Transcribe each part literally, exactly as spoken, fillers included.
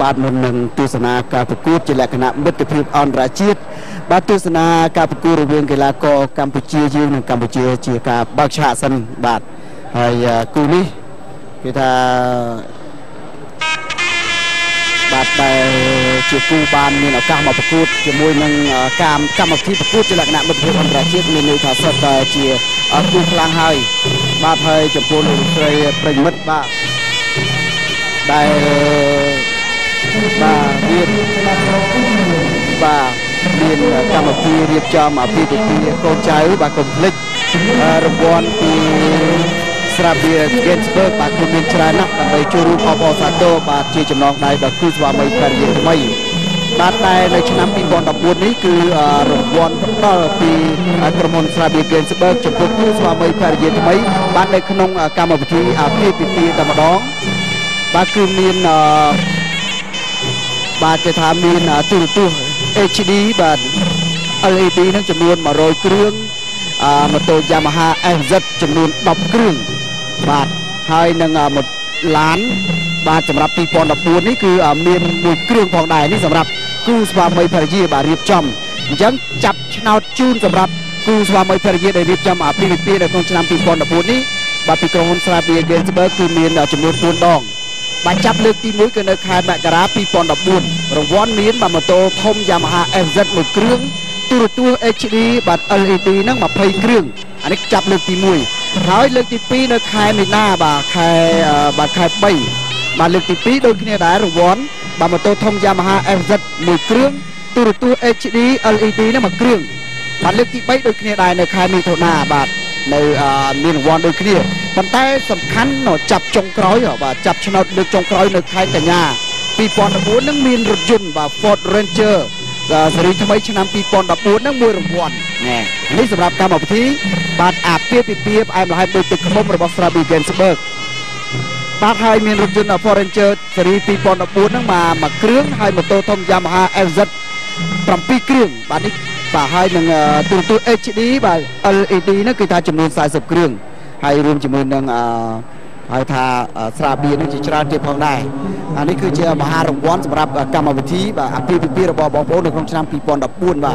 บาทมุนหนึ่งตุสนาการประกวดจิตและคณะมิตรภาพออนราชิตบาทตุสนาการประกวดระเบียงกีฬากอกัมพูชียืนกัมพูชีเชียการบักชาสันบาทให้กูนี้กีตาบาทไปเชียกูบานมีเอาการมาประกวดจะมวยนังการการมาที่ประกวดจิตและคณะมิตรภาพออนราชิตมีในฐานะแต่เชียกูพลังให้บาทให้จำพวนเคยประยุทธ์บาทได้บาเรียนบาเรียนกรรมวิธีเรียบจอมอภิปรายโคใจบากรมพลิกรางวัลปีสระเบียเกนสเบิร์กบาคุณเรียนชรานักไปจูรูพอพอซาโตบาเจจำลองได้บาคุสวามัยการเรียนไม่บาได้ในชนะปีบอลดับบุญนี้คือรางวัลต่อปีกรมสระเบียเกนสเบิร์กจำพวกคุสวามัยการเรียนไม่บาในขนมกรรมวิธีอภิปรายตามดองบาคือมีนบาจะทำมีนตัวตัว เอช ดี บา แอล อี ดี นั้นจำนวนมาโรยเครื่องมาโตยามาฮ่า เอฟ ซี จำนวนดอกเครื่องบาทให้หนึ่งหมดล้านบาทสำหรับปีปอนดับปูนนี่คือมีนมือเครื่องของใดนี่สำหรับกู้สวามัยพระเยบาเรียบจอมยังจับชนาวจูนสำหรับกู้สวามัยพระเยได้เรียบจอมอาปีปีในของชนะปีปอนดับปูนนี้บาทปีกรงสลาเบียเกนส์เบิร์กคือมีนจำนวนปูนดองบาจับเลือกตีมุ้ยกันในคายแมกราปีปอนดับบุญรางวัลมีนบามาโตทมยามาฮ่า เอฟ ซี หมดเครื่องตัวตัว เอช ดี บัตร แอล อี ดี นั่งมาเพย์เครื่องอันนี้จับเลือกตีมุ้ยท้ายเลือกตีปีในคายในหน้าบาคายบาคายใบบาเลือกตีปีโดยที่เนี่ยได้รางวัลบามาโตทมยามาฮ่า เอฟ ซี หมดเครื่องตัวตัว เอช ดี แอล อี ดี นั่งมาเครื่องบาเลือกตีใบโดยที่เนี่ยได้ในคายมีเท่าหน้าบาทในมีรางวัลโดยที่เนี่ยปัจจัยสำคัญเนาะจับจงกร้อยเหรอบ่าจับชนะเลือกจงกร้อยในไทยแต่ยาปีปอนดับบุญนั่งมีรถยนต์บ่าฟอร์ดเรนเจอร์สรีทำไมชนะปีปอนดับบุญนั่งมวยรางวัลเนี่ยนี่สำหรับการออกพิธีบาดอาบเปียบเปียบไอ้มาให้โดยตึกขมระบบสระบีเกนส์เบิร์กบาดให้มีรถยนต์ฟอร์ดเรนเจอร์สรีปีปอนดับบุญนั่งมามาเครื่องให้มาโตทอมยามาฮ่า เอฟ ซี ปรับปีเครื่องบาดนี้บาดให้หนึ่งตัวตัว เอช ดี บาด แอล อี ดี นั่นคือทางจำนวนสายสิบเครื่องให้รวมจำนวนหนึ่งให้ทาสระเบียนั่นจะชราเก็บของได้อันนี้คือเจ้ามหารางวัลสำหรับกรรมวิธีแบบอภิปรายระบอบบอกในของชนะปีปอนดับปูนว่า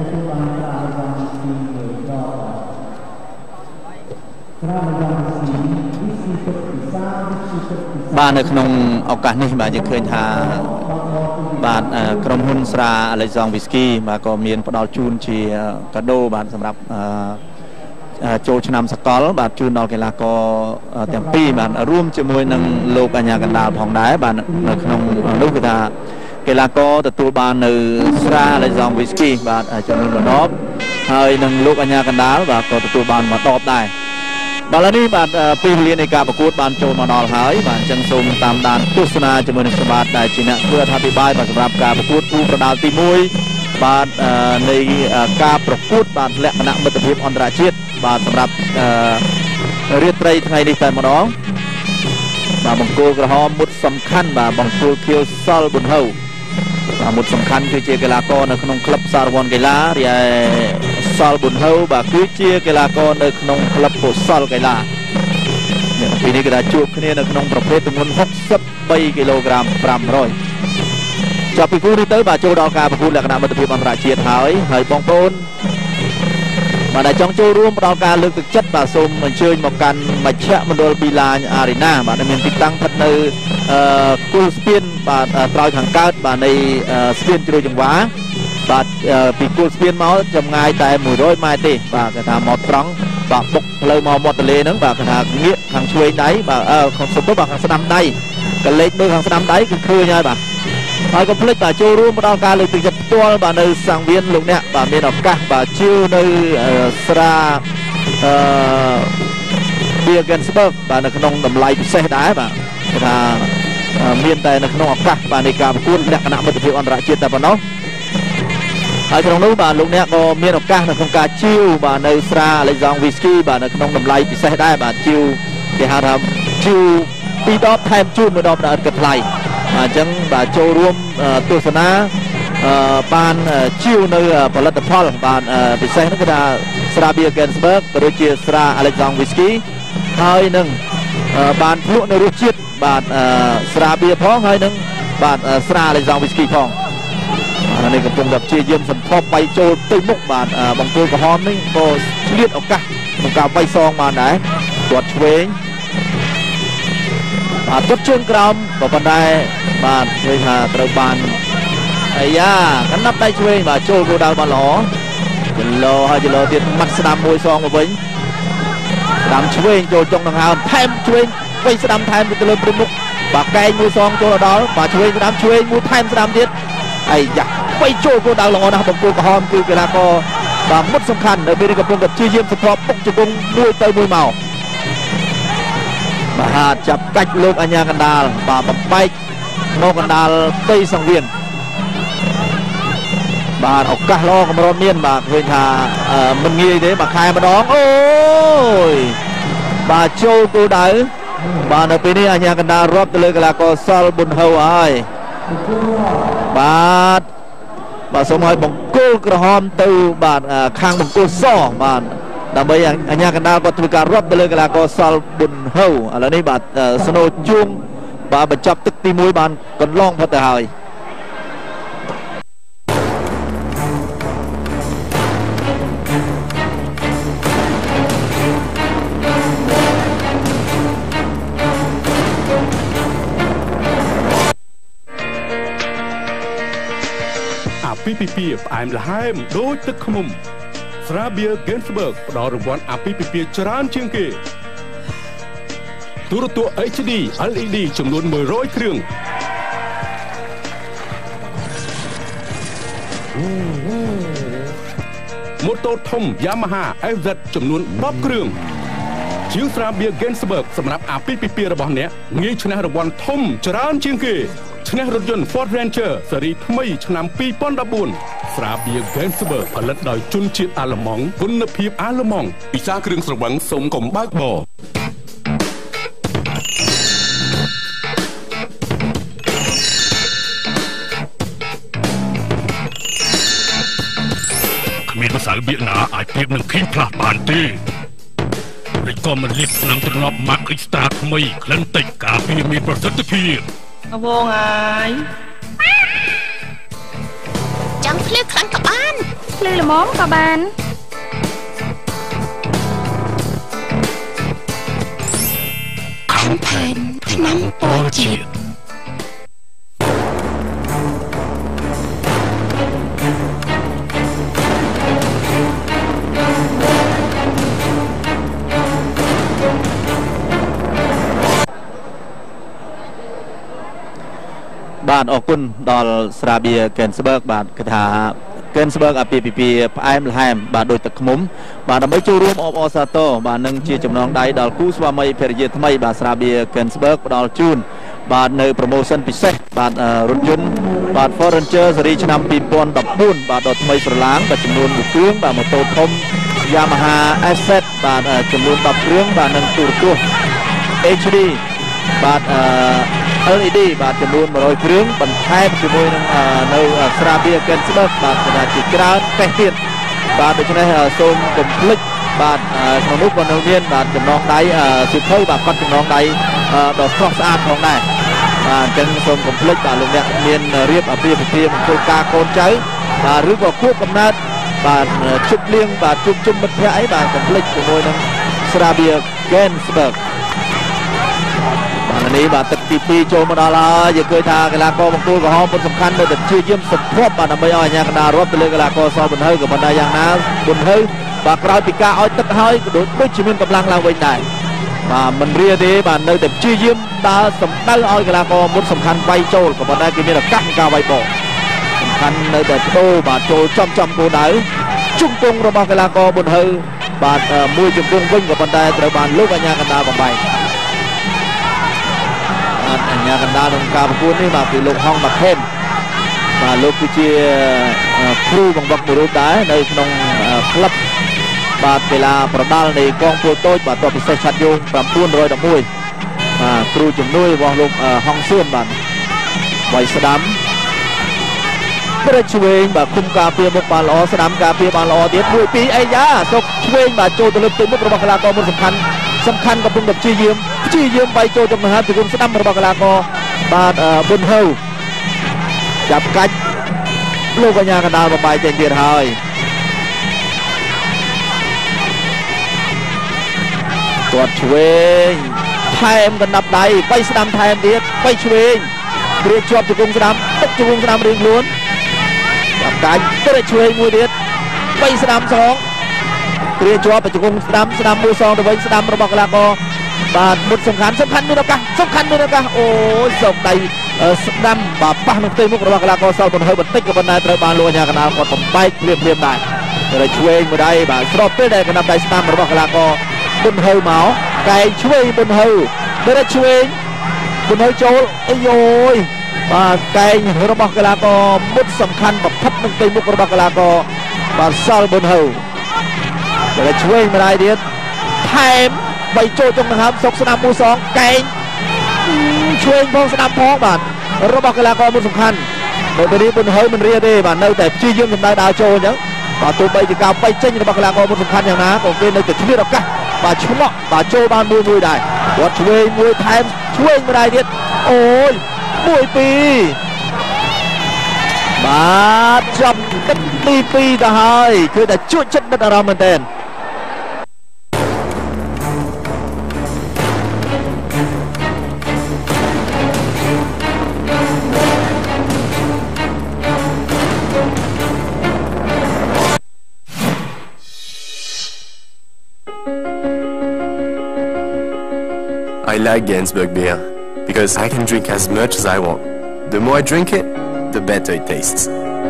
บ้านในขนมโอกาสนี้มาจะเคยทาบ้านกรมหุ้นสระอะไรซองวิสกี้มาก็มีนปดอลจูนชีกระโดบ้านสำหรับโจชนำสกอลบาดจูนอลเกลากอเต็มปีบาดร่วมจมวยนังโลกอัญญากันดาผ่องได้บาดในขนมลูกกีตาเกลากอแต่ตัวบาดในสระอะไรซองวิสกี้บาดจมวยมาดอบให้นังโลกอัญญากันดาบาดก็ตัวบาดมาตอบได้บาดนี้บาดปีเรียนในการประกวดบาดโจมาดอลหายบาดจังสมตามดานตุสนาจมวยในสมาร์ทได้จีน่เพื่อทำพิบายบาดสำหรับการประกวดผู้ประดาตีมวยบาดในการประกวดบาดและคณะมิตรภาพอันตรชิตบาดสำหรับเรียนไตรไทยในแต่มาน้องบาดบังโกกระหอมมุดสำคัญบาดบังโกเคียวซอลบุญเฮาบาดมุดสำคัญคือเชียร์กีฬากรในขนมคลับซาร์วอนกีฬาเรียซอลบุญเฮาบาดคือเชียร์กีฬากรในขนมคลับโพซอลกีฬาเนี่ยปีนี้ก็ได้จูบขึ้นในขนมประเภทจำนวนหกสิบใบกิโลกรัมปรำร้อยจากปีกู้นี้เต๋อบาดโจดอการประกวดและคณะมิตรภาพอันตรชิตหายหายบองโปนมาได้จ้องโจร่วมเราการเลือกตึกจัดบาสมมันเชิญมากันมาเชะมันโดนบีลาอารีนาบาดในติดตั้งพัดในกูสเปียนบาดตรอยขังการบาดในสเปียนจุดจังหวะบาดปีกูสเปียนมาจำง่ายแต่หมู่ร้อยไม้ตีบาดกระทำหมดตรังบาดปกเลยมอหมดทะเลนั้นบาดกระทำเงี้ยขังช่วยได้บาดเออของสมบูรณ์บาดขังสนามได้กันเล็กด้วยขังสนามได้คือคือไงบาดไปก็พลิกบาโจร่วมเราการเลยถึงจะตัวบาในสังเวียนลูกเนี่ยบาเมียนออกกะบาชิวในสระเบียร์เกนสเบิร์กบาในขนมดำไลพิเศษได้บาถ้าเมียนแต่ในขนมออกกะบาในการประกวดและคณะมิตรภาพอันตรชิตแต่ปนน้องไอ้ขนมนู้บาลูกเนี่ยก็เมียนออกกะในโครงการชิวบาในสระอะไรซองวิสกี้บาในขนมดำไลพิเศษได้บาชิวที่หาทำชิวปีดอฟแทมจูนในดอฟในอันกระไลจังบาโจรวมตัวสนาบานชิวในผลิตภัณฑ์บานพิเศษนักกีฬาสระเบียร์เกนส์เบิร์กโดยเฉพาะสระอเล็กซานวิสกี้ให้หนึ่งบานพลุในรูจิตบานสระเบียร์พ้องให้หนึ่งបាទស្រាលេងសងវីស្គីផងអានេះកំពុងតែព្យាយាមសន្ទប់បាយចូលទៅមុខបាទបង្គោលក្រហមនេះក៏ឆ្លៀតឱកាសក្នុងការវាយសងបានដែរគាត់ឆ្វេងបាទគាត់ជើងក្រោមក៏ប៉ុន្តែបាទឃើញថាត្រូវបានអាយ៉ាកណ្ដាប់ដៃឆ្វេងបាទចូលគោលដៅបានល្អចន្លោហើយចន្លោទៀតម៉ាត់ស្ដាំមួយសងមកវិញស្ដាំឆ្វេងចូលចុងដង្ហើមថែមឆ្វេងវៃស្ដាំថែមទៅលើព្រឹកមុខបាទកែងមួយសងចូលដល់បាទឆ្វេងស្ដាំឆ្វេងមួយថែមស្ដាំទៀតអាយ៉ាវៃចូលគោលដៅល្អណាស់បង្គោលក្រហមគឺកីឡាករបាទមុតសំខាន់នៅពេលកំពុងតែព្យាយាមសន្ទប់ពុកជង្គង់មួយទៅមួយមកបាទចាប់កាច់លោកអញ្ញាកណ្ដាលបាទបំបែកមកកណ្ដាលផ្ទៃសង្វៀនបាទឱកាសល្អកម្រិតមានបាទឃើញថាមិនងាយទេបាទខែម្ដងអូយបាទចូលគោលដៅបាទនៅពេលនេះអញ្ញាកណ្ដាលរាប់ទៅលើកីឡាករសល់ប៊ុនហៅហើយបាទបាទសូមឲ្យបង្គោលក្រហមទៅបាទខាងបង្គោលសបាទដើម្បីអញ្ញាកណ្ដាលគាត់ធ្វើការរាប់ទៅលើកីឡាករសល់ប៊ុនហៅឥឡូវនេះបាទស្នូជួងបាទបញ្ចប់ទឹកទីមួយបានកន្លងផុតទៅហើយពីពីពីផ្អែមល្ហែមដូចទឹកឃ្មុំស្រាបៀរ Gensberg ផ្ដល់រង្វាន់អាពីពីពីច្រើនជាងគេទូរទស្សន៍ H D L E D ចំនួនមួយរយគ្រឿងម៉ូតូធំ Yamaha F Z ចំនួនដប់គ្រឿងជាវស្រាបៀរ Gensberg សម្រាប់អាពីពីពីរបស់អ្នកងាយឈ្នះរង្វាន់ធំច្រើនជាងគេឈ្នះរថយន្ត Ford Ranger ស៊េរីថ្មីឆ្នាំពីរពាន់ដប់បួនស្រាបៀរ Gensberg ផលិតដោយជនជាតិអាល្លឺម៉ង់គុណភាពអាល្លឺម៉ង់ពិសាគ្រឿងស្រវឹងសូមកុំបើកបរគ្មានភាសាវៀតណាមអាចប្រៀបនឹងឃីងផ្លាស់បានទេឬក៏មិនលៀបនឹងទ្រនាប់ Max Extra ថ្មីក្លិនតិចការពារមានប្រសិទ្ធភាពអវងហើយចាំភ្លឺខ្លាំងក៏បានភ្លឺល្មមក៏បានខំផែនឆ្នាំពលជាតិបាទអរគុណដល់ស្រាបៀរ Gensberg បាទគឺថា Gensberg អាពីពីពីផ្អែមល្ហែមបាទដូចទឹកឃ្មុំបាទដើម្បីចូលរួមអបអរសាទរបាទនឹងជាចំណងដៃដល់គូស្វាមីភរិយាថ្មីបាទស្រាបៀរ Gensberg ផ្ដល់ជូនបាទនៅ promotion ពិសេសបាទរថយន្តបាទ Ford Ranger ស៊េរីឆ្នាំពីរពាន់ដប់បួនបាទដល់ថ្មីស្រឡាងបាទចំនួនមួយគ្រឿងបាទម៉ូតូធំ Yamaha F Z បាទចំនួនដប់គ្រឿងបាទនិងទូរទស្សន៍ H D បាទL E D បាទចំនួនមួយរយគ្រឿងបន្ថែមជាមួយនឹងនៅស្រាបៀរ Gensberg បាទកណាជាច្រើនពេះទៀតបាទដូច្នេះសូមកុំភ្លេចបាទក្នុងនោះក៏នៅមានបាទចំណងដៃសិភៅបាទគាត់ចំណងដៃដ៏ស្រស់ស្អាតផងដែរបាទអញ្ចឹងសូមកុំភ្លេចបាទលោកអ្នកមានរៀបអាពាហ៍ពិពាហ៍មង្គលការកូនចៅបាទឬក៏ខួបកំណើតបាទជប់លៀងបាទជួបជុំមិត្តភ័ក្តិអីបាទកុំភ្លេចជាមួយនឹងស្រាបៀរ Gensbergនេះបាទទឹកទីពីរចូលមកដល់ហើយយើងឃើញថាកីឡាករបង្គោលក្រហមពុតសំខាន់នៅតែព្យាយាមសន្ទប់បាទដើម្បីឲ្យអាជ្ញាកណ្ដាលរាប់ទៅលើកីឡាករសប៊ុនហៅក៏ប៉ុន្តែយ៉ាងណាប៊ុនហៅបាទក្រោយពីការឲ្យទឹកហើយក៏ដូចជាមានកម្លាំងឡើងវិញដែរបាទមិនរាទេបាទនៅតែព្យាយាមដើរសម្ដៅឲ្យកីឡាករមុតសំខាន់វាយចូលក៏ប៉ុន្តែគេមានឱកាសក្នុងការវាយបោសំខាន់នៅតែបដូរបាទចូលចំចំគោលដៅជង្គង់របស់កីឡាករប៊ុនហៅបាទមួយជង្គង់វិញក៏ប៉ុន្តែត្រូវបានលោកអាជ្ញាកណ្ដាលបំបែកអញ្ញាកណ្ដាលក្នុងការប្រកួតនេះបាទពីលោកហុងបាខេនបាទលោកគឺជាគ្រូបង្វឹកមួយរូបដែរនៅក្នុងក្លឹបបាទកីឡាប្រដាល់នៃកងពលតូចបាទតបពិសេសឆាត់យោង៩១១បាទគ្រូជំនួយរបស់លោកហុងសឿនបាទវាយស្ដាំព្រឹកឆ្វេងបាទគុំការពារមុខបានល្អស្ដាំការពារបានល្អទៀតមួយពីរអីយ៉ាសុកឆ្វេងបាទចូលទៅលើផ្ទៃមុខរបស់កីឡាករមួយសំខាន់សំខាន់កំពុងតែព្យាយាមព្យាយាមវាយចូលចំណុចពីគុំស្ដាំរបស់កីឡាករបាទប៊ុនហៅចាប់កាច់លោកកញ្ញាកណ្ដាលបបាយចេញទៀតហើយគាត់ឆ្វេងថែមកណ្ដាប់ដៃបីស្ដាំថែមទៀតបីឆ្វេងគ្រាជាប់ជង្គង់ស្ដាំទុកជង្គង់ស្ដាំរៀងខ្លួនចាប់កាច់គ្រាឆ្វេងមួយទៀតបីស្ដាំសងគ្រាជាប់ជង្គង់ស្ដាំស្ដាំមួយសងទៅវិញស្ដាំរបស់កីឡាករបាទមុតសំខាន់សំខាន់មានឱកាសសំខាន់មានឱកាសអូយសោកដៃស្ដាំបាទប៉ះនឹងផ្ទៃមុខរបស់កីឡាករសល់បន្ថយបន្តិចក៏ប៉ុន្តែត្រូវបានលោកអាញាកណ្ដាលគាត់បំបែកភ្លាមភ្លាមដែរតែឆ្វេងមួយដៃបាទស្របពេលដែលកណ្ដាប់ដៃស្ដាំរបស់កីឡាករបុនហៅមកកែឆ្វេងបុនហៅតែឆ្វេងបុនហៅចូលអីយោយបាទកែងរបស់កីឡាករមុតសំខាន់បំផុតនឹងផ្ទៃមុខរបស់កីឡាករបាទសល់បុនហៅតែឆ្វេងមួយដៃទៀតថែមបីចូលចុងដង្ហើមសុកស្ដាំមួយសងកែងឆ្វេងផងស្ដាំផងបាទរបស់កីឡាករមួយសំខាន់នៅពេលនេះបុនហៅមិនរៀទេបាទនៅតែព្យាយាមសម្ដៅដើរចូលអញ្ចឹងបាទទោះបីជាការបែកចេញរបស់កីឡាករមួយសំខាន់យ៉ាងណាក៏គេនៅតែឆ្លៀតឱកាសបាទឆ្ងក់បាទចូលបានមួយមួយដែរគាត់ឆ្វេងមួយថែមឆ្វេងមួយដែរទៀតអូយមួយពីរបាទចាប់ទឹកទីពីរទៅហើយគឺតែជួចចិត្តដិតអារម្មណ៍មែនទែន I like Gainsbourg beer because I can drink as much as I want. The more I drink it, the better it tastes.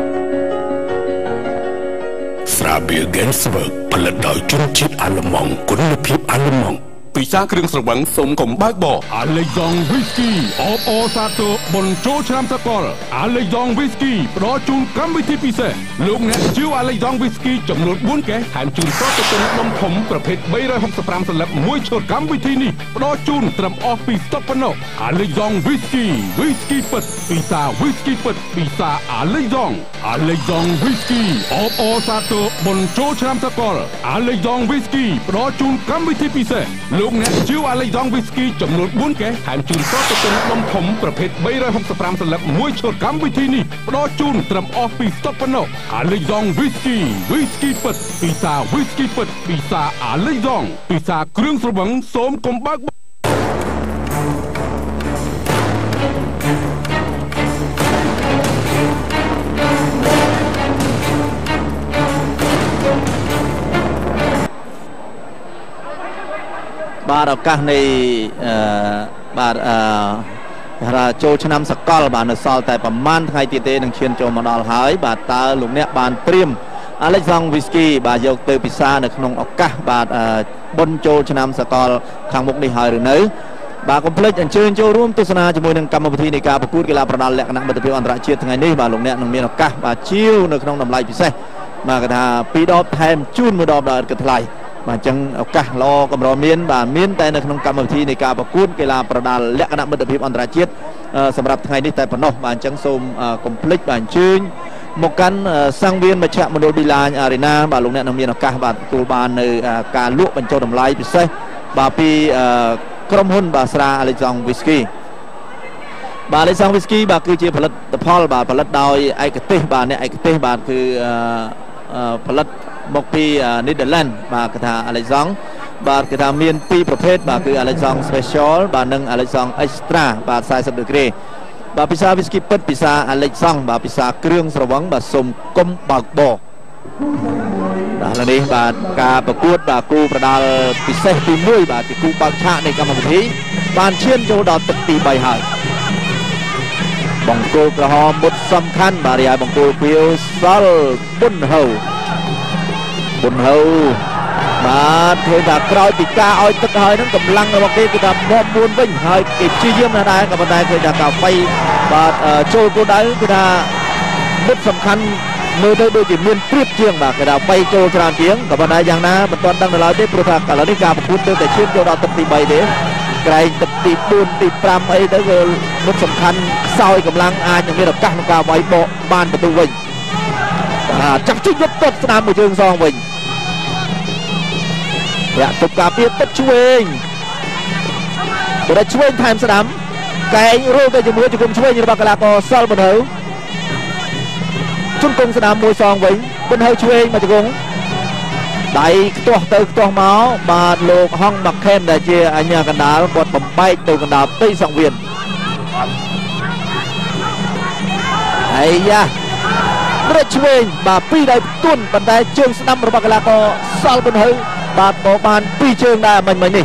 ស្រាបៀរ Gainsbourg ផលិតដោយជនជាតិអាល្លឺម៉ង់គុណភាពអាល្លឺម៉ង់ពិសាគ្រឿងស្រវឹងសូមកុំបើកបរអាឡេយ៉ង់វីស្គីអបអសាទរបុណ្យចូលឆ្នាំសកលអាឡេយ៉ង់វីស្គីផ្ដល់ជូនកម្មវិធីពិសេសលោកអ្នកជាវអាឡេយ៉ង់វីស្គីចំនួនបួនកេសថែមជូនប្រតិទិនដុំធំប្រភេទបីរយហុកសិបប្រាំសន្លឹកមួយឈុតកម្មវិធីនេះផ្ដល់ជូនត្រឹមអស់ពីស្តុកប៉ុណ្ណោះអាឡេយ៉ង់វីស្គីវីស្គីពិតពិសាវីស្គីពិតពិសាអាឡេយ៉ង់អាឡេយ៉ង់វីស្គីអបអសាទរបុណ្យចូលឆ្នាំសកលអាឡេយ៉ង់វីស្គីផ្ដល់ជូនកម្មវិធីពិសេសលោកអ្នកជាវអាឡេយ៉ង់វីស្គីចំនួនបួនកេសថែមជូនប្រតិទិនដុំធំប្រភេទបីរយហុកសិបប្រាំសន្លឹកមួយឈុតកម្មវិធីនេះផ្ដល់ជូនត្រឹមអស់ពីស្តុកប៉ុណ្ណោះអាឡេយ៉ង់វីស្គីវីស្គីពិតពិសាវីស្គីពិតពិសាអាឡេយ៉ង់ពិសាគ្រឿងស្រវឹងសូមកុំបើកបាទឱកាសនៃអឺបាទអឺថាចូលឆ្នាំសកលបាទនៅសល់តែប្រហែលថ្ងៃទៀតទេនឹងឈានចូលមកដល់ហើយបាទតើលោកអ្នកបានត្រៀមអាឡេយ៉ង់វីស្គីបាទយកទៅពិសានៅក្នុងឱកាសបាទបុណ្យចូលឆ្នាំសកលខាងមុខនេះហើយឬនៅបាទកុំភ្លេចអញ្ជើញចូលរួមទស្សនាជាមួយនឹងកម្មវិធីនៃការប្រកួតកីឡាប្រដាល់លក្ខណៈមិត្តភាពអន្តរជាតិថ្ងៃនេះបាទលោកអ្នកនឹងមានឱកាសបាទជាវនៅក្នុងតម្លៃពិសេសបាទគេថាពីរដបថែមជូនមួយដបដល់ឥតគិតថ្លៃបាទអញ្ចឹងឱកាសល្អកម្រមានបាទមានតែនៅក្នុងកម្មវិធីនៃការប្រកួតកីឡាប្រដាល់លក្ខណៈមិត្តភាពអន្តរជាតិសម្រាប់ថ្ងៃនេះតែប៉ុណ្ណោះបាទអញ្ចឹងសូមកុំភ្លេចបាទអញ្ជើញមកកាន់សង្វៀនមជ្ឈមណ្ឌលប៊ីឡាញអារីណាបាទលោកអ្នកនឹងមានឱកាសបាទទទួលបាននៅការលក់បញ្ចុះតម្លៃពិសេសបាទពីក្រុមហ៊ុនបាទស្រាអាឡេយ៉ង់វីស្គីបាទអាឡេយ៉ង់វីស្គីបាទគឺជាផលិតផលបាទផលិតដោយឯកទេសបាទអ្នកឯកទេសបាទគឺផលិតមកពីនីដឺឡែនបាទគេថាអាឡេយ៉ង់បាទគេថាមានពីរប្រភេទបាទគឺអាឡេយ៉ង់ Special បាទនិងអាឡេយ៉ង់ Extra បាទสี่สิบដឺក្រេបាទពិសាវីស្គីពិតពិសាអាឡេយ៉ង់បាទពិសាគ្រឿងស្រវឹងបាទសុំកុំបើកបរបាទឥឡូវនេះបាទការប្រកួតបាទគូប្រដាល់ពិសេសទីមួយបាទជាគូបើកឆាកនៃកម្មវិធីបានឈានចូលដល់ទឹកទីបីហើយបង្គោលក្រហមមុតសំខាន់បាទរីឯបង្គោលខៀវសល់ប៊ុនហៅប៊ុនហៅបាទឃើញថាក្រោយពីការឲ្យទឹកហើយនឹងកម្លាំងរបស់គេគឺថាមកពួនវិញហើយគេព្យាយាមណាស់ដែរក៏ប៉ុន្តែឃើញថាការវាយបាទចូលគោលដៅគឺថាមុតសំខាន់មើលទៅដូចជាមានព្រៀបជាងបាទគេថាវាយចូលច្រើនជាងក៏ប៉ុន្តែយ៉ាងណាមិនទាន់ដឹងដល់ឡើយទេព្រោះថាឥឡូវនេះការប្រកួតទៅតែឈានចូលដល់ទឹកទីបីទេក្រែងទឹកទីបួនទីប្រាំអីទៅក៏មុតសំខាន់ខ្សោយកម្លាំងអាចនឹងមានឱកាសក្នុងការវាយបកបានបន្ទូវិញបាទចាក់ជិះយកទឹកស្ដាំមួយជើងសងវិញរាក់ទុកការពារទឹកឆ្វេងបើឆ្វេងថែមស្ដាំកែងរួចទៅជាមួយជង្គង់ឆ្វេងរបស់កីឡាករសល់ប៊ុនហៅជុនគង់ស្នាមមួយសងវិញប៊ុនហើយឆ្វេងមកជង្គង់ដៃខ្ទាស់ទៅខ្ទាស់មកបាទលោកហងមកខេមដែលជាអញ្ញាកណ្ដាលគាត់បំបែកទៅកណ្ដាលផ្ទៃសង្វៀនហើយយ៉ារត់ឆ្វេងបាទពីរដៃទុនប៉ុន្តែជើងស្ដាំរបស់កីឡាករសល់ប៊ុនហើយបាទក៏បានពីរជើងដែរមិញមិញនេះ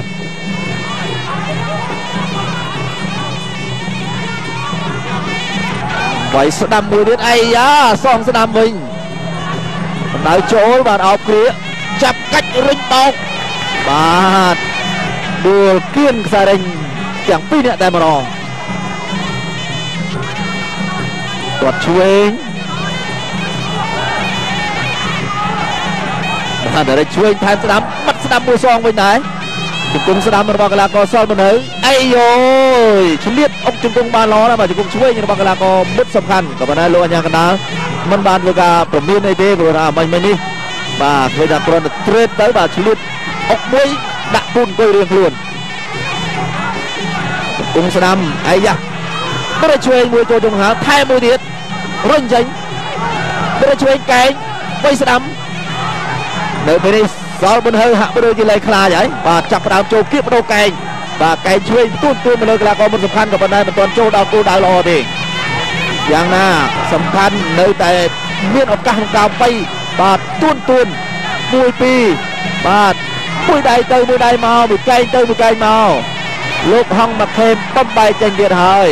វាយស្ដាំមួយទៀតអីយ៉ាសងស្ដាំវិញបណ្ដៅចូលបាទអោបគ្រាចាប់កាច់រិញបោកបាទដួលគៀនខ្សែរិញទាំងពីរនាក់តែម្ដងគាត់ឆ្វេងបាទតែឆ្វេងថែមស្ដាំបិទស្ដាំមួយសងវិញដែរជង្គង់ស្ដាំរបស់កីឡាករសល់ប៊ុនហើយអីយោឆ្លៀតអុកជង្គង់បានល្អណាស់បាទជង្គង់ឆ្វេងរបស់កីឡាករមុតសំខាន់ក៏ប៉ុន្តែលោកអញ្ញាកណ្ដាលមិនបានធ្វើការប្រមានអីទេព្រោះថាមិញមិញនេះបាទឃើញថាគ្រាន់តែត្រេតទៅបាទឆ្លៀតអុកមួយដាក់ពូនអង្គុយរៀងខ្លួនជង្គង់ស្ដាំអីយ៉ាបរិឆ្វេងមួយចូលជង្គង់ហើយថែមមួយទៀតរុញចេញបរិឆ្វេងកែងវៃស្ដាំនៅពេលនេះសល់ប៊ុនហើយហាក់បីដូចជាលែងខ្លាចហើយបាទចាប់ផ្ដើមចូលគៀបបដូរកែងបាទកែងឆ្វេងទួនទួនមកលើកីឡាករមុនសំខាន់ក៏ប៉ុន្តែមិនទាន់ចូលដល់គោលដៅល្អទេយ៉ាងណាសំខាន់នៅតែមានឱកាសក្នុងការបីបាទទួនទួនមួយពីរបាទមួយដៃទៅមួយដៃមកមួយកែងទៅមួយកែងមកលោកហងមកខេមបំបែកចេញទៀតហើយ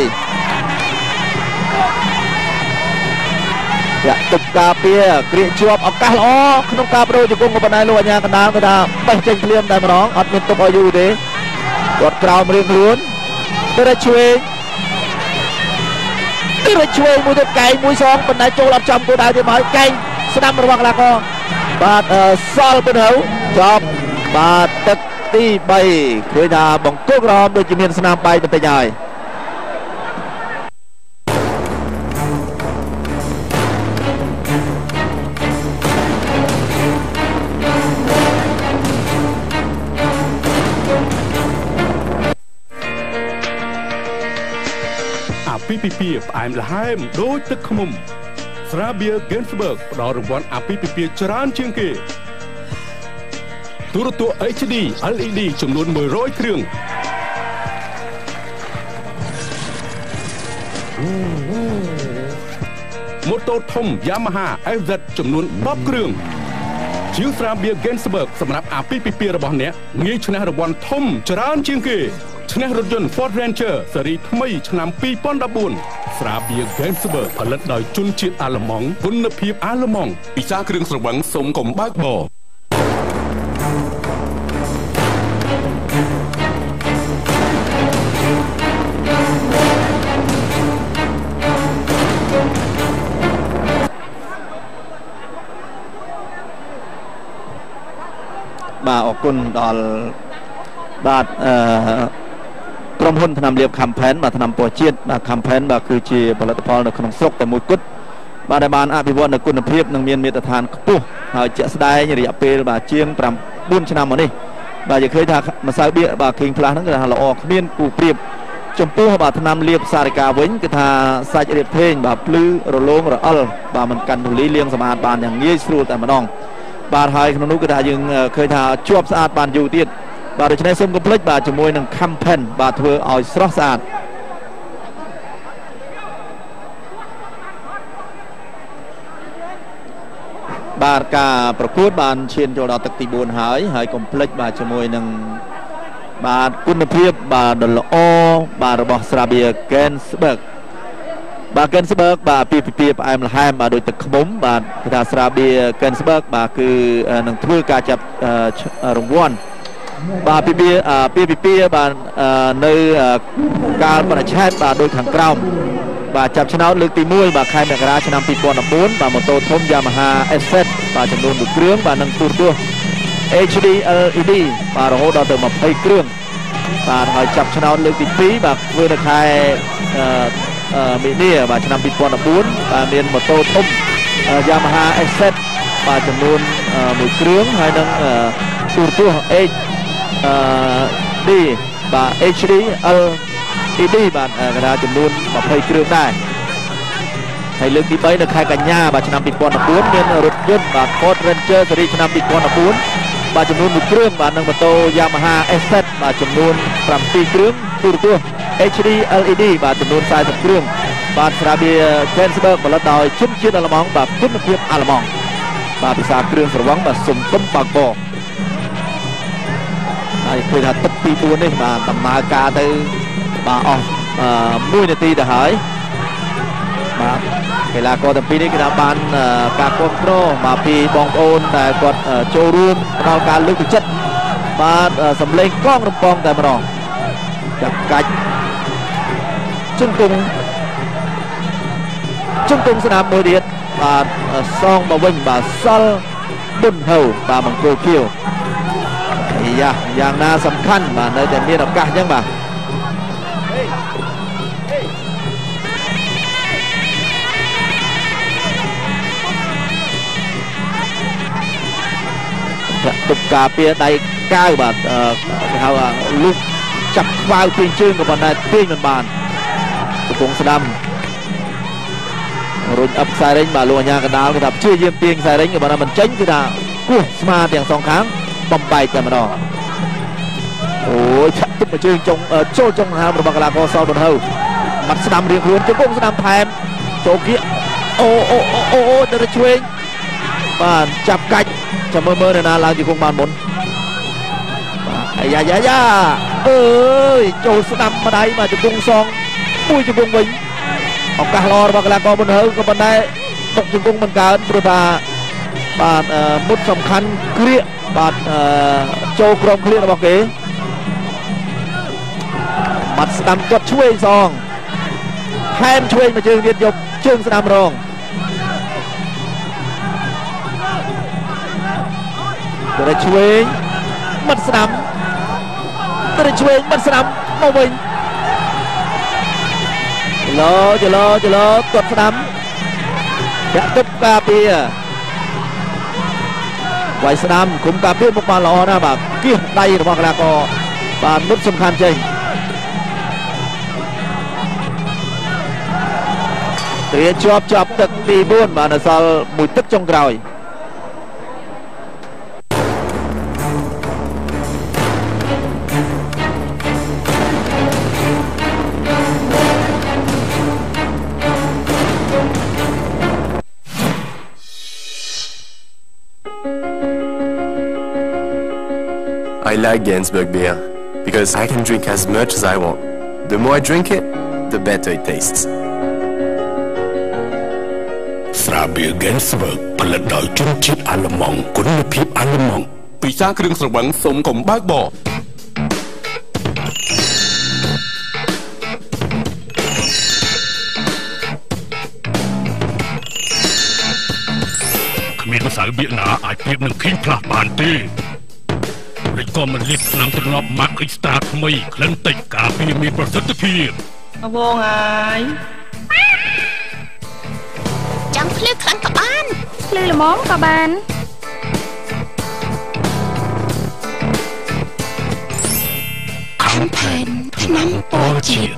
យ៉ាទុកការពារគ្រាជាប់ឱកាសល្អក្នុងការបដូរជង្គង់ក៏ប៉ុន្តែលោកអញ្ញាកណ្ដាលគេថាបេះចេញភ្លាមតែម្ដងអត់មានទុកឲ្យយូរទេគាត់ក្រោមរៀងខ្លួនទៅរកឆ្វេងទៅរកឆ្វេងមួយទៀតកែងមួយសងប៉ុន្តែចូលអត់ចំគោលដៅទេមកកែងស្ដាំរបស់កីឡាករបាទសល់ប៊ុនហើយចប់បាទទឹកទីបីឃើញថាបង្គោលក្រហមដូចជាមានស្នាមបែកបន្តិចហើយពីពីពីផ្អែមល្ហែមដូចទឹកឃ្មុំស្រាបៀរ Gensberg ផ្ដល់រង្វាន់អាពីពីពីច្រើនជាងគេទូរទស្សន៍ H D L E D ចំនួនមួយរយគ្រឿងម៉ូតូធំ Yamaha เอฟ ゼッត ចំនួនដប់គ្រឿងជាវស្រាបៀរ Gensberg សម្រាប់អាពីពីពីរបស់អ្នកងាយឈ្នះរង្វាន់ធំច្រើនជាងគេឈ្នះរថយន្ត Ford Ranger ស៊េរីថ្មីឆ្នាំពីរពាន់ដប់បួនស្រាបៀរ Gensberg ផលិតដោយជនជាតិអាល្លឺម៉ង់គុណភាពអាល្លឺម៉ង់ពិសាគ្រឿងស្រវឹងសូមកុំបើកបរបាទអរគុណដល់បាទអឺក្រុមហ៊ុនថ្នាំលាប Campaign បាទថ្នាំពណ៌ជាតិបាទ Campaign បាទគឺជាផលិតផលនៅក្នុងស្រុកតែមួយគត់បាទដែលបានអភិវឌ្ឍនៅគុណភាពនិងមានមាត្រដ្ឋានខ្ពស់ហើយជាក់ស្ដែងរយៈពេលបាទជាងបួនឆ្នាំមកនេះបាទយើងឃើញថាម្សៅបៀកបាទ King Plus ហ្នឹងគឺថាល្អគ្មានគូប្រៀបចំពោះបាទថ្នាំលាបសារិកាវិញគឺថាសាច់រៀបធេងបាទភ្លឺរលោងរអិលបាទមិនកាន់ធូលីលាងសម្អាតបានយ៉ាងងាយស្រួលតែម្ដងបាទហើយក្នុងនោះគឺថាយើងឃើញថាជាប់ស្អាតបានយូរទៀតបាទដូច្នេះសូមកុំភ្លេចបាទជាមួយនឹង Campaign បាទធ្វើឲ្យស្រស់ស្អាតបាទការប្រកួតបានឈានចូលដល់ទឹកទីបួនហើយហើយកុំភ្លេចបាទជាមួយនឹងបាទគុណភាពបាទដ៏ល្អបាទរបស់ស្រាបៀរ Gensberg បាទ Gensberg បាទពីពីផ្អែមល្ហែមបាទដូចទឹកឃ្មុំបាទគេថាស្រាបៀរ Gensberg បាទគឺនឹងធ្វើការចាប់រង្វាន់បាទពីពីពីពីពីបាទនៅកាលបរិច្ឆេទបាទដូចខាងក្រោមបាទចាប់ឆ្នោតលើកទីមួយបាទខែមករាឆ្នាំពីរពាន់ដប់បួនបាទម៉ូតូធំ Yamaha เอฟ ゼッត បាទចំនួនមួយគ្រឿងបាទនឹងទូរទស្សន៍ H D L E D បាទរហូតដល់ទៅម្ភៃគ្រឿងបាទហើយចាប់ឆ្នោតលើកទីពីរបាទធ្វើនៅខែមីនាបាទឆ្នាំពីរពាន់ដប់បួនបាទមានម៉ូតូធំ Yamaha เอฟ ゼッត បាទចំនួនមួយគ្រឿងហើយនឹងទូរទស្សន៍ H D បាទ H D L E D បាទកណ្ដាលចំនួនម្ភៃគ្រឿងដែរហើយលើកទី3នៅខែកញ្ញាបាទឆ្នាំពីរពាន់ដប់បួនមានរថយន្តបាទ Ford Ranger ស៊េរីឆ្នាំពីរពាន់ដប់បួនបាទចំនួនមួយគ្រឿងបាទនិងម៉ូតូ Yamaha S Z បាទចំនួនប្រាំពីរគ្រឿងទូរទស្សន៍ H D L E D បាទចំនួនខ្សែសិបគ្រឿងបាទស្រាបៀរ Gensburg ផលិតដោយជនជាតិអាល្លឺម៉ង់បាទគុណភាពអាល្លឺម៉ង់បាទភាសាគ្រឿងស្រវឹងបាទសុំទុំបាក់បោហើយឃើញថាទឹកទីបួននេះបាទដំណើរការទៅបាទអស់មួយនាទីទៅហើយបាទកីឡាករទាំងពីរនេះគឺថាបានការគ្រប់គ្រងបាទពីបងប្អូនដែលគាត់ចូលរួមផ្ដល់ការលើកទឹកចិត្តបាទសម្លេងកងរំពងតែម្ដងចាប់កាច់ជង្គង់ជង្គង់ស្នាមមួយទៀតបាទសងមកវិញបាទសល់ប៊ុនហៅបាទបង្គោលខៀវយ៉ាយ៉ាងណាសំខាន់បាទនៅតែមានឱកាសអញ្ចឹងបាទទុកការពារដៃកាវបាទគេហៅថាលុកចាប់ខ្វៅពីជើងក៏ប៉ុន្តែទាញមិនបានកំពុងស្ដាំរុញអឹបខ្សែរេញបាទលោកអាញាកណ្ដាលគេថាព្យាយាមទាញខ្សែរេញក៏ប៉ុន្តែមិនចេញគឺថាគោះស្មាទាំងសងខាងបំបែកតែម្ដងអូយឆាក់ទឹកមកជើងចុងចូលចុងដង្ហើមរបស់កីឡាករសល់ប៊ុនហៅបាត់ស្ដាំរៀងខ្លួនជង្គង់ស្ដាំថែមចូលគៀកអូអូអូអូទៅរឆ្វេងបាទចាប់កាច់ចាំមើលមើលនៅណាឡើងជង្គង់បានមុនបាទអាយ៉ាយ៉ាយ៉ាអើយចូលស្ដាំម្ដាយបាទជង្គង់សងមួយជង្គង់វិញឱកាសល្អរបស់កីឡាករប៊ុនហៅក៏ប៉ុន្តែបុកជង្គង់មិនកើតព្រោះថាបាទមុតសំខាន់គ្រាកបាទចូលក្រុមគ្រាករបស់គេបាត់ស្ដាំគាត់ឆ្វេងសងហែមឆ្វេងមកជើងទៀតយកជើងស្ដាំរងទៅឆ្វេងបាត់ស្ដាំទៅឆ្វេងបាត់ស្ដាំមកវិញឡូចឡូចឡូគាត់ស្ដាំចាក់ទឹកការពារវាយស្ដាំគុំការពារមកបានល្អណាស់បាទគៀសដៃរបស់កីឡាករបាទមុតសំខាន់ចេញត្រៀមជាប់ជាប់ទឹកទីបួនបាទនៅសល់មួយទឹកចុងក្រោយ I like Gensburg beer because I can drink as much as I want. The more I drink it, the better it tastes. ស្រាបៀរ Gensburg ផលិតដោយជនជាតិអាល្លឺម៉ង់គុណភាពអាល្លឺម៉ង់ពិសាគ្រឿងស្រវឹងសូមកុំបើកបរគ្មានម្សៅបៀកណាអាចប្រៀបនឹង King Plus បានទេឬក៏មិនលាបថ្នាំទ្រនាប់ Max Extra ថ្មីក្លិនតិចការពារមានប្រសិទ្ធភាពអវងហើយចាំភ្លឺខ្លាំងក៏បានភ្លឺល្មមក៏បានខាងផែនថ្នាំពណ៌ជាតិ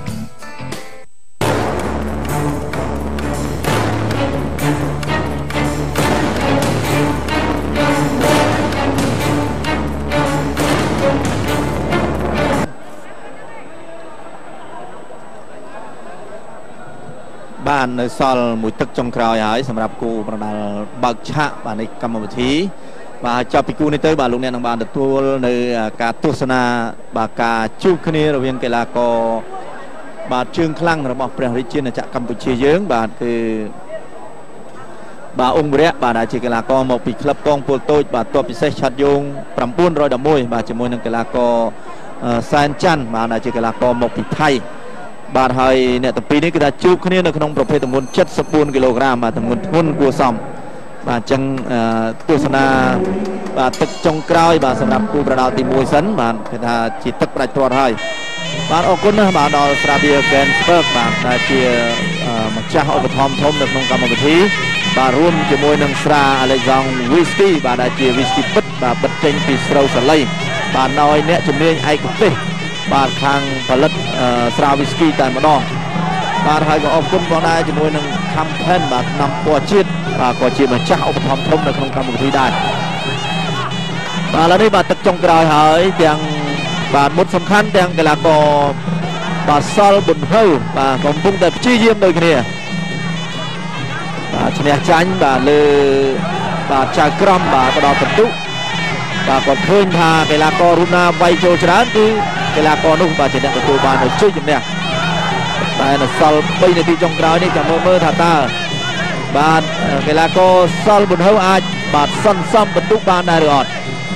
បាននៅសល់មួយទឹកចុងក្រោយហើយសម្រាប់គូប្រដាល់បើកឆាកបាទនៃកម្មវិធីបាទចាប់ពីគូនេះទៅបាទលោកអ្នកនឹងបានទទួលនៅការទស្សនាបាទការជួបគ្នារវាងកីឡាករបាទជើងខ្លាំងរបស់ព្រះរាជាណាចក្រកម្ពុជាយើងបាទគឺបាទអង្គវរៈបាទដែលជាកីឡាករមកពីក្លឹបកងពលតូចបាទតបពិសេសឆាត់យោង9១១បាទជាមួយនឹងកីឡាករសែនច័ន្ទបាទដែលជាកីឡាករមកពីថៃបាទហើយអ្នកទាំងពីរនេះគឺថាជួបគ្នានៅក្នុងប្រភេទទម្ងន់เจ็ดสิบสี่គីឡូក្រាមបាទទម្ងន់ធ្ងន់គួរសមបាទអញ្ចឹងទស្សនាបាទទឹកចុងក្រោយបាទសម្រាប់គូប្រដាល់ទីមួយសិនបាទគេថាជាទឹកផ្ដាច់ព្រាត់ហើយបាទអរគុណណាស់បាទដល់ស្រាបៀរ Gensburg បាទដែលជាម្ចាស់ឧបត្ថម្ភធំនៅក្នុងកម្មវិធីបាទរួមជាមួយនឹងស្រា Alexandre Whisky បាទដែលជា Whisky ពិតបាទបិទចេញពីស្រូវសាលីបាទដោយអ្នកជំនាញឯកទេសបាទខាងផលិតស្រា Whisky តែម្ដងបាទហើយក៏អរគុណផងដែរជាមួយនឹងខំផែនបាទនាំពណ៌ជាតិបាទក៏ជាម្ចាស់ឧបត្ថម្ភធំនៅក្នុងកម្មវិធីដែរបាទឥឡូវនេះបាទទឹកចុងក្រោយហើយទាំងបាទមុតសំខាន់ទាំងកីឡាករបាទសល់ប៊ុនហៅបាទកំពុងតែព្យាយាមដូចគ្នាបាទឈ្នះចាញ់បាទលើបាទចៅក្រមបាទបដកបន្ទុកបាទគាត់ឃើញថាកីឡាកររូបណាវាយចូលច្រើនគឺកីឡាករនោះបាទជាអ្នកទទួលបានជ័យជំនះតែនៅសល់បីនាទីចុងក្រោយនេះចាំមើលមើលថាតើបាទកីឡាករសល់ប៊ុនហៅអាចបាទសន្សំបន្ទុកបានដែរឬអត់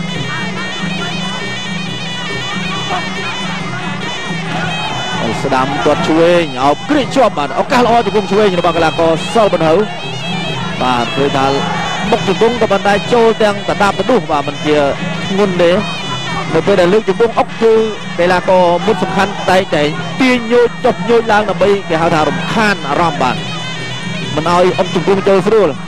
ស្ដាំគាត់ឆ្វេងអោបគ្រីកជាប់បាទឱកាសល្អជង្គង់ឆ្វេងរបស់កីឡាករសល់ប៊ុនហៅបាទឃើញថាបុកជង្គង់ក៏ប៉ុន្តែចូលទាំងដដាប់ទៅនោះបាទមិនជាធ្ងន់ទេនៅពេលដែលលើកជង្គង់អុកគឺកីឡាករមុតសំខាន់តែតែទាញញូចចុះញូចឡើងដើម្បីគេហៅថារំខានអារម្មណ៍បាទមិនឲ្យអុកជង្គង់ចូលស្រួល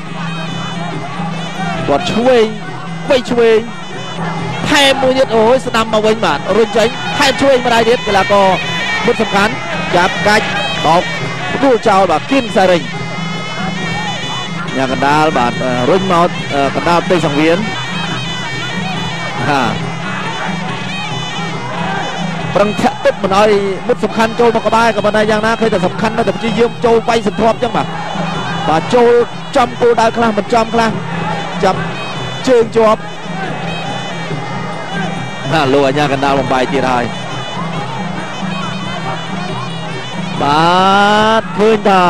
គាត់ឆ្វេងវៃឆ្វេងថែមមួយទៀតអូយស្ដាំមកវិញបាទរុញចេញថែមឆ្វេងម្ដាយទៀតកីឡាករមុតសំខាន់ចាប់កាច់បោកដួលចោលបាទគៀនសារិញញ៉ាកណ្ដាលបាទរុញមកកណ្ដាលផ្ទៃសង្វៀនហាប្រឹងធាក់ទឹកមិនឲ្យមុតសំខាន់ចូលមកក្បែរក៏ប៉ុន្តែយ៉ាងណាឃើញតែសំខាន់នៅតែព្យាយាមចូលវាយសន្ធាប់អញ្ចឹងបាទបាទចូលចំគោលដៅខ្លះមិនចំខ្លះចាប់ជើងជាប់ណាលោកអាញាកណ្ដាលបំបាយទៀតហើយបាទឃើញថា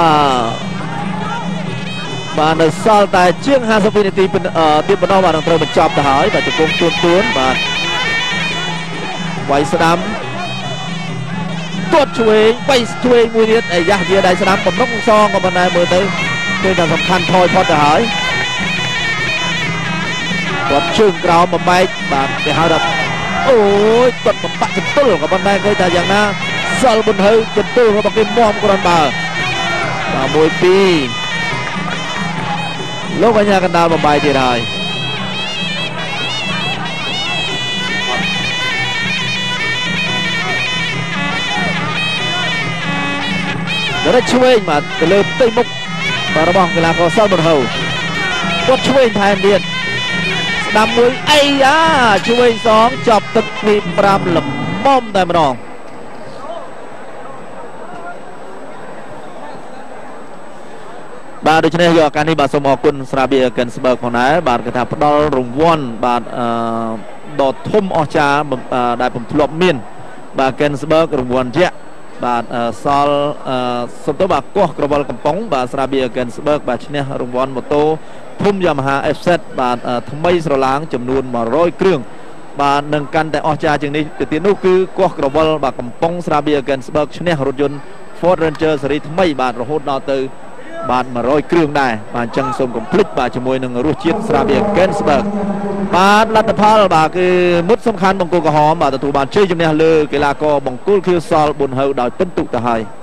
បាទនៅសល់តែជាងហាសិបវិនាទីទៀតបណ្ដោះបាទនឹងត្រូវបញ្ចប់ទៅហើយបាទជង្គង់ទួនទួនបាទវាយស្ដាំទាត់ឆ្វេងវាយឆ្វេងមួយទៀតអាយ៉ាស់វាដៃស្ដាំបំរុងសងក៏ប៉ុន្តែមើលទៅឃើញថាសំខាន់ថយផុតទៅហើយគាត់ជើងក្រោមបំបែកបាទគេហៅថាអូយគាត់បំបាក់ចន្ទុលក៏ប៉ុន្តែឃើញថាយ៉ាងណាសល់ប៊ុនហៅចន្ទុលរបស់គេមុំគ្រាន់បើបាទមួយពីរលោកអាញាកណ្ដាលបំបាយទៀតហើយដល់ឆ្វេងបាទទៅលើផ្ទៃមុខបាទរបស់កីឡាករសល់ប៊ុនហៅគាត់ឆ្វេងថែមទៀតស្ដាំមួយអីយ៉ាឆ្វេងសងចប់ទឹកទីប្រាំលំមុំតែម្ដងបាទដូច្នេះយកឱកាសនេះបាទសូមអរគុណស្រាបៀរ Gensburg ផងដែរបាទគេថាផ្ដល់រង្វាន់បាទអឺដ៏ធំអស្ចារ្យដែលពុំធ្លាប់មានបាទ Gensburg រង្វាន់យក្សបាទសល់សុំទៅបាទកោះក្រវិលកំប៉ុងបាទស្រាបៀរ Gensburg បាទឈ្នះរង្វាន់ម៉ូតូធំ Yamaha អេហ្វ សេត បាទថ្មីស្រឡាងចំនួនមួយរយគ្រឿងបាទនឹងកាន់តែអស្ចារ្យជាងនេះទៅទៀតនោះគឺកោះក្រវិលបាទកំប៉ុងស្រាបៀរ Gensburg ឈ្នះរថយន្ត Ford Ranger ស៊េរីថ្មីបាទរហូតដល់ទៅបាទមួយរយគ្រឿងដែរបាទអញ្ចឹងសូមកុំភ្លេចបាទជាមួយនឹងរសជាតិស្រាបៀរ Gensburg បាទលទ្ធផលបាទគឺមុតសំខាន់បង្គោលក្រហមបាទទទួលបានជ័យជំនះលើកីឡាករបង្គោលខៀវសល់ប៊ុនហៅដោយពិន្ទុទៅហើយ